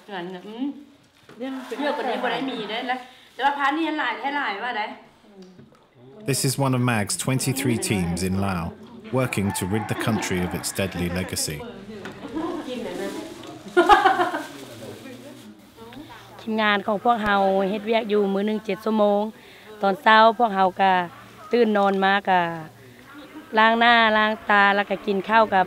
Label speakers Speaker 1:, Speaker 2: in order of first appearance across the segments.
Speaker 1: งั้นเยอะกว่านี้บ่ได้มีได้แล้วแต่ว่าพาร์ทนี้หลายให้หลายว่าได้
Speaker 2: This is one of MAG's 23 teams in Laos, working to rid the country of its deadly legacy.
Speaker 3: ทีมงานของพวกเฮาเฮ็ดเวียกอยู่มื้อนึง7 ชั่วโมงตอนเช้าพวกเฮาก็ตื่นนอนมาก็ล้างหน้าล้างตาแล้วก็กินข้าวกับ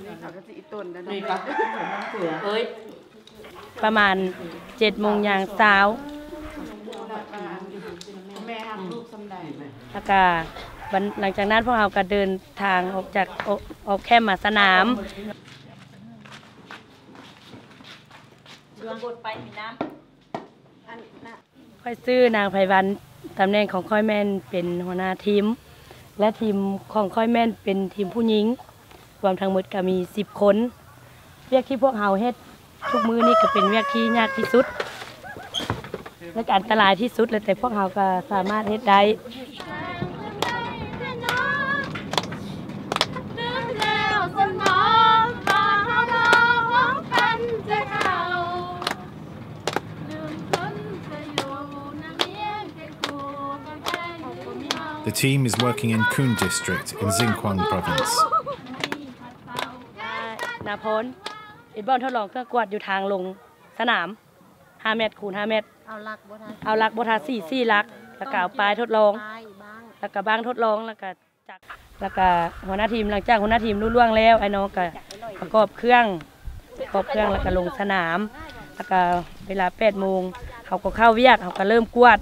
Speaker 3: ประมาณ7 โมงอย่างเช้าแล้วก็หลังจากนั้นพวกเราก็เดินทางออกแคมป์มาสนามช่วงบทไปมีน้ำค่อยซื้อนางไพวันตำแหน่งของค่อยแม่นเป็นหัวหน้าทีมและทีมของค่อยแม่นเป็นทีมผู้หญิงรวมทั้งหมดก็มี10 คนเวียกที่พวกเราเฮ็ดทุกมื้อนี้ก็เป็นเวียกที่ยากที่สุดและอันตรายที่สุดเลยแต่พวกเราก็สามารถเฮ็ดได้
Speaker 2: The team is working in Khun district in Xinjiang province.
Speaker 3: นาพลเป็นบ่อนทดลองเครื่องกวาดอยู่ทางลงสนาม5 เมตรคูณ 5 เมตรเอาลักบ่ทัน4 ลักแล้วก็เอาปลายทดลองแล้วก็บ้างทดลองแล้วก็จักแล้วก็หัวหน้าทีมหลังจากหัวหน้าทีมรู้ล่วงแล้วไอ้น้องก็ประกอบเครื่องแล้วก็ลงสนามแล้วก็เวลา8 โมงเขาก็เข้าเวียกเขาก็เริ่มกวาด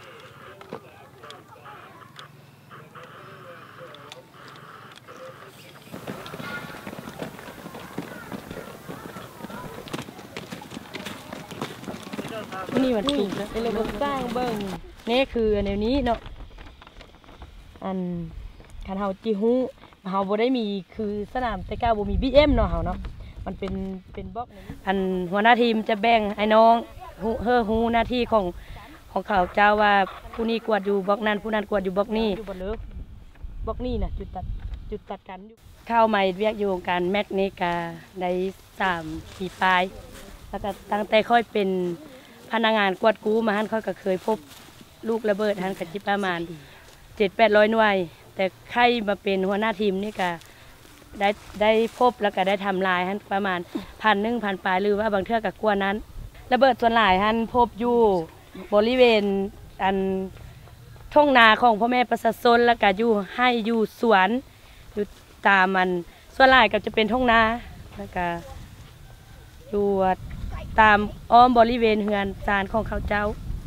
Speaker 3: นี่มันถูกนะเป็นระบบสร้างเบิ้งนี่คือแนวนี้เนาะอันคันเฮาจิฮู้เฮาบ่ได้มีคือสนามแต่ก้าวบ่มี BM เนาะเฮาเนาะมันเป็นบล็อกอันหัวหน้าทีมจะแบ่งไอ้น้องฮู้หน้าที่ของเขาเจ้าว่าผู้นี้กวาดอยู่บล็อกนั้นผู้นั้นกวาดอยู่บล็อกนี้บล็อกนี้น่ะจุดตัดกันอยู่เข้ามาเวียกอยู่การแม็กนี่ก็ได้3 ปีปลายแล้วก็ตั้งแต่ค่อยเป็นพนักงานกวาดกู้มาหันเขาก็เคยพบลูกระเบิดหันกับจิประมาณ700-800 หน่วยแต่ใครมาเป็นหัวหน้าทีมนี่ก็ได้พบแล้วก็ได้ทำลายหันประมาณ1,000 ปลายหรือว่าบางเทื่อก็กว่านั้นระเบิดส่วนหลายหันพบอยู่บริเวณอันทุ่งนาของพ่อแม่ประชาชนแล้วก็อยู่ให้อยู่สวนอยู่ตามมันส่วนหลายก็จะเป็นทุ่งนาแล้วก็อยู่ตามอ้อมบริเวณเฮือนศาลของเขาเจ้า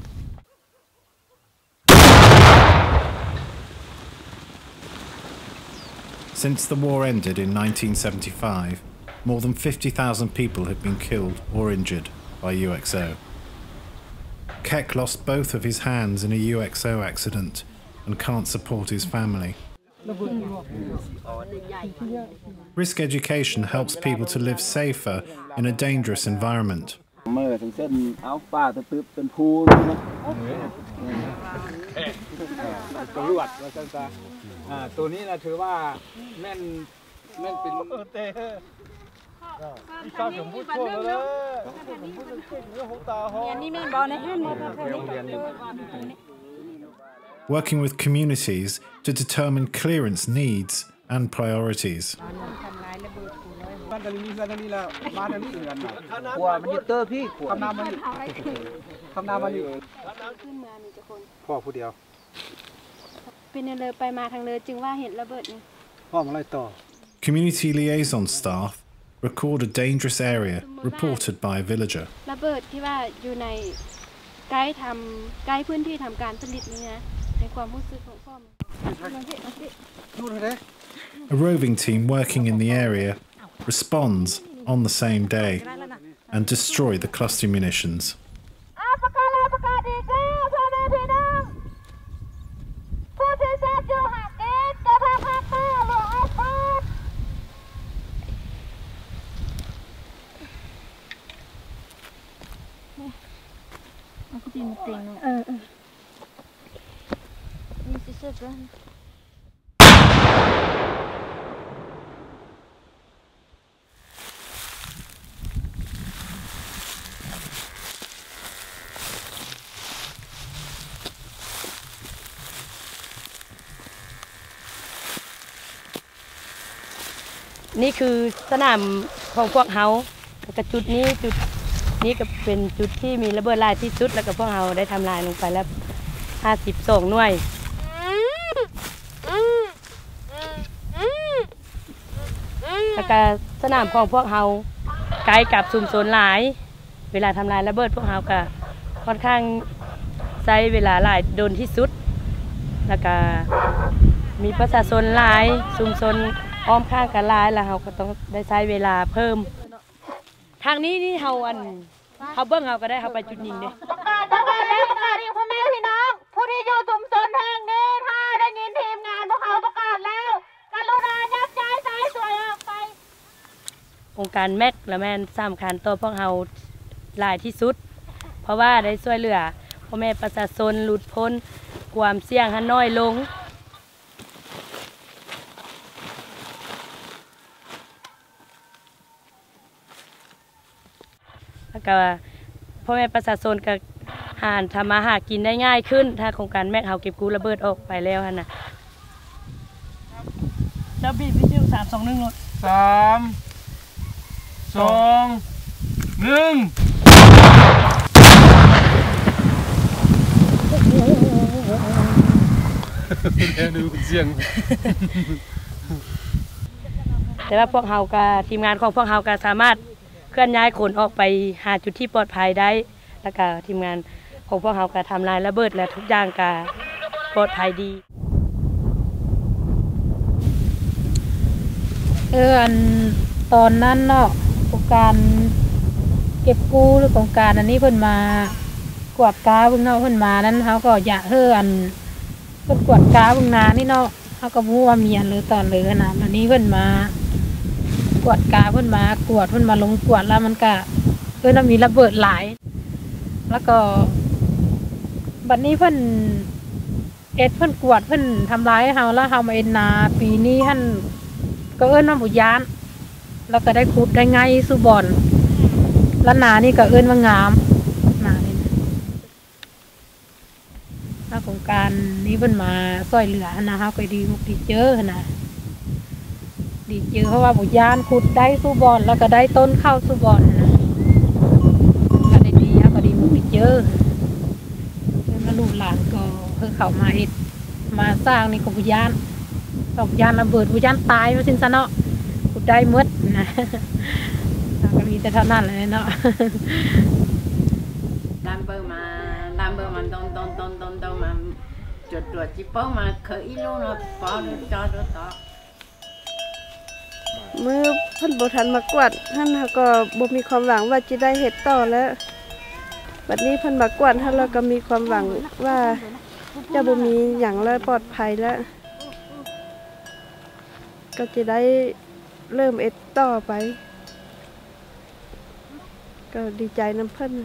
Speaker 2: Since the war ended in 1975, more than 50,000 people have been killed or injured by UXO. Keck lost both of his hands in a UXO accident and can't support his family. Risk education helps people to live safer in a dangerous environment.
Speaker 4: ตัวนี้นะถือว่าแม่นเป็นชอบสมพูดโคตรเลยนี่แม่นบอลในแห่นมอเตอร์ไซค์
Speaker 2: Working with communities to determine clearance needs and priorities.
Speaker 4: มันจะมีเงินนี่แล้วมาในนี้กันกลัวมันยึดเตอร์พี่ทำน้ำมันอยู่
Speaker 5: ขึ้นมามีจะคน
Speaker 4: พ่อผู้เดียว
Speaker 5: เป็นเลยไปมาทางเลยจึงว่าเห็นระเบิดนี่
Speaker 4: พ่อมาไล่ต่อ
Speaker 2: Community liaison staff record a dangerous area reported by a villager.
Speaker 5: ระเบิดที่ว่าอยู่ในใกล้พื้นที่ทำการผลิตนี่นะในความรู้สึกของพ่อ
Speaker 2: A roving team working in the area responds on the same day and destroy the cluster munitions.
Speaker 3: นี่คือสนามของพวกเฮาแล้วก็จุดนี้ก็เป็นจุดที่มีระเบิดหลายที่สุดแล้วก็พวกเฮาได้ทำลายลงไปแล้ว52หน่วยแล้วก็สนามของพวกเฮาไกลกับชุมชนหลายเวลาทำลายระเบิดพวกเฮาก็ค่อนข้างใช้เวลาหลายโดนที่สุดแล้วก็มีประชาชนหลายชุมชนอ้อมข้างกันหลายแล้วเฮาก็ต้องได้ใช้เวลาเพิ่มทางนี้นี่เฮาเบิ่งเฮาก็ได้เฮาไปจุดยิงเด้
Speaker 6: ประกาศอีกพ่อแม่พี่น้องผู้ที่อยู่ชุมชนแห่งนี้ถ้าได้ยินทีมงานพวกเขาประกาศแล้วกรุณายับย้ายสายสวยออกไป
Speaker 3: องค์การแม็กและแม่นสำคัญต่อพวกเฮาหลายที่สุดเพราะว่าได้ช่วยเหลือพ่อแม่ประชาชนหลุดพ้นความเสี่ยงให้น้อยลงแล้วก็พ่อแม่ประชาชนก็หาทำมาหากินได้ง่ายขึ้นถ้าโครงการแม็กเฮาเก็บกู้ระเบิดออกไปแล้วหั่นน่ะเจ้าบีบวิทยุ3 2 1
Speaker 4: 3 2 1ดูเสียง
Speaker 3: แต่ว่าพวกเฮากับทีมงานของพวกเฮาก็สามารถเคลื่อนย้ายขนออกไปหาจุดที่ปลอดภัยได้แล้วก็ทีมงานของพวกเฮาก็ทำลายระเบิดและทุกอย่างก็ปลอดภัยดี
Speaker 6: อันตอนนั้นเนาะโครงการเก็บกู้หรือโครงการอันนี้เพิ่นมากวาดกาเพิ่นเนาะเพิ่นมานั้นเขาก็อยากเพิ่นกวาดกาเพิ่นนานี่เนาะเขาก็บ่ว่ามีอันเลยตอนเลยขนาดอันนี้เพิ่นมากวาดกาเพิ่นมากวดเพิ่นมาลงกวดแล้วมันก็มันมีระเบิดหลายแล้วก็บัดนี้เพิ่นกวดเพิ่นทำร้ายเฮาแล้วเฮามาเอ็นนาปีนี้ท่านก็ว่าบุญญานแล้วก็ได้ขุดได้ไงสุบอนแล้วนานี่ก็ว่างามนานี่ถ้าโครงการนี้เพิ่นมาช่วยเหลือนะเฮาก็ดีมุกดีเจอนะดีเจอเพราะว่าบุญญานขุดได้สุบอนแล้วก็ได้ต้นข้าวสุบอนนะก็ได้ดีเฮาก็ดีมุกดีเจอมาลูกหลานก็เพิ่งเข้ามาเฮ็ดมาสร้างนี่ก็บุญญานระเบิดบุญญานตายมาสิ้นซะเนาะขุดได้หมดนะก็มีแต่เท่านั้นเลยเนาะ
Speaker 1: làm bơ mà đông mà chuột chỉ bơ mà khởi luôn nó bỏ được cho được to
Speaker 5: เมื่อเพิ่นบ่ทันมากวาดท่านก็บ่มีความหวังว่าจะได้เฮ็ดต่อแล้วบัดนี้เพิ่นมากวาดท่านเราก็มีความหวังว่าจะบ่มีหยังแล้วปลอดภัยแล้วก็จะได้เริ่มเอ็ดต่อไปก็ดีใจนำเพิ่น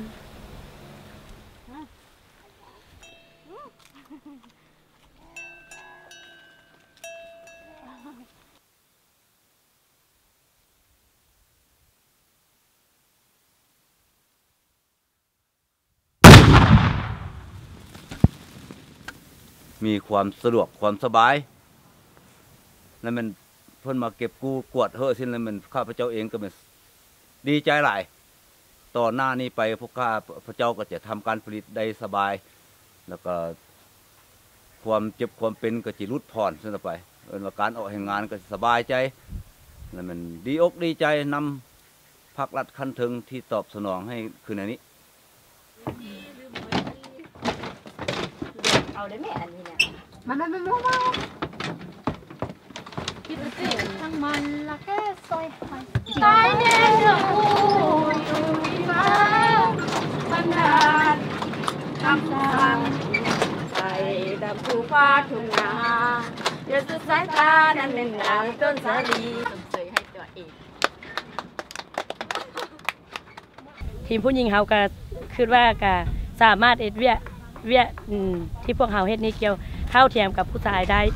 Speaker 7: มีความสะดวกความสบายแล้วมันเพิ่นมาเก็บกู้กวดสิ้นแล้วมันข้าพเจ้าเองก็มันดีใจหลายต่อหน้านี้ไปพวกข้าพเจ้าก็จะทำการผลิตได้สบายแล้วก็ความเจ็บความเป็นก็จะลดผ่อนขึ้นไปว่าการออกแห่งงานก็สบายใจแล้วมันดีอกดีใจนำภาครัฐขั้นถึงที่ตอบสนองให้คืนนี้
Speaker 6: เอาได้แม่อันนี้เนี่ยมาคิดสิทั้งมันละแค่ซอยตายแน่เรื่องกูอยู่ที่ฟ้าพันดาลทำทางใส่ดำผู้ฟ้าทุ่งนาเดี๋ยวสุดสายตานั้นเป็นนางต้นสาลีต้องเสยให้ตัวเอง
Speaker 3: ทีมผู้หญิงเฮาก็คิดว่าก็สามารถเอ็ดเวียที่พวกเฮาเฮ็ดนี่เกี่ยวเท่าเทียมกับผู้ชายได้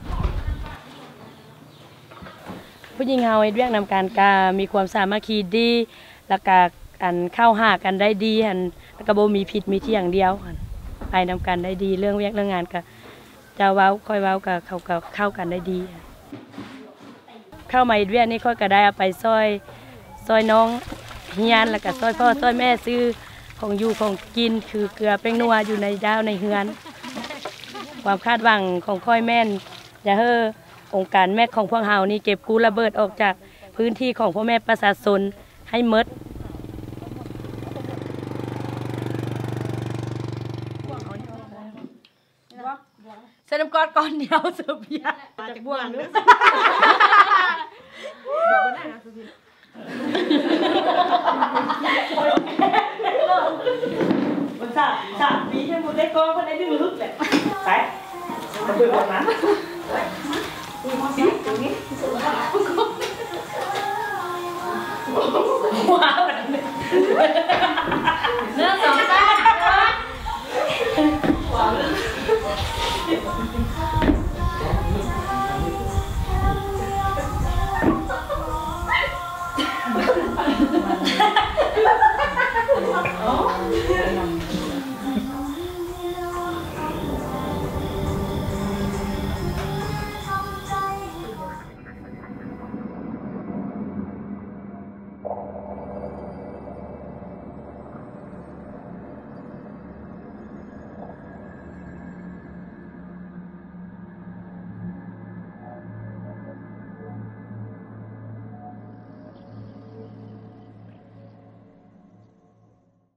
Speaker 3: ผู้หญิงเฮาเฮ็ดเวียกนำการก็มีความสามัคคีดีแล้วก็อันเข้าหากันได้ดีอันแล้วก็บ่มีผิดมีเที่ยงเดียวไปนำกันได้ดีเรื่องเวียกเรื่องงานก็จะเว้าค่อยเว้ากับเขาก็เข้ากันได้ดีเข้ามาเวียนนี่ค่อยก็ได้เอาไปซอยน้องเฮียนแล้วก็ซอยพ่อซอยแม่ซื้อของอยู่ของกินคือเกลือแป้งนัวอยู่ในดาวในเฮือนความคาดหวังของค่อยแม่นอย่าเฮ้อองค์การแม่ของพวกเฮานี่เก็บกู้ระเบิดออกจากพื้นที่ของพ่อแม่ประชาชนให้หมดเส้นน้ำก้อนก้อนเดียวเสือเบียร์จากบ่วงด้วยมันสามปีให้หมดได้ก้อนคนได้ดึงลึกเลยไปกระเบื้องนั้นว้าวเนื้อสองด้าน